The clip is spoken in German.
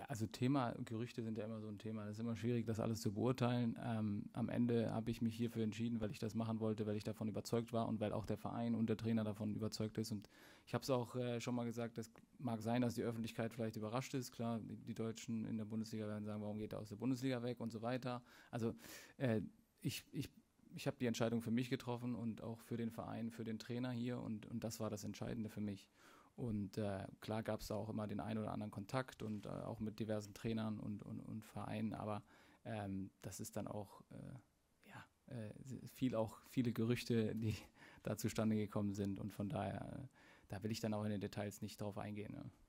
Ja, also Gerüchte sind ja immer so ein Thema. Das ist immer schwierig, das alles zu beurteilen. Am Ende habe ich mich hierfür entschieden, weil ich das machen wollte, weil ich davon überzeugt war und weil auch der Verein und der Trainer davon überzeugt ist. Und ich habe es auch schon mal gesagt, es mag sein, dass die Öffentlichkeit vielleicht überrascht ist. Klar, die Deutschen in der Bundesliga werden sagen, warum geht er aus der Bundesliga weg und so weiter. Also äh, ich, ich, ich habe die Entscheidung für mich getroffen und auch für den Verein, für den Trainer hier und das war das Entscheidende für mich. Und klar gab es da auch immer den einen oder anderen Kontakt und auch mit diversen Trainern und Vereinen, aber das ist dann auch viele Gerüchte, die da zustande gekommen sind und von daher, da will ich dann auch in den Details nicht drauf eingehen. Ne?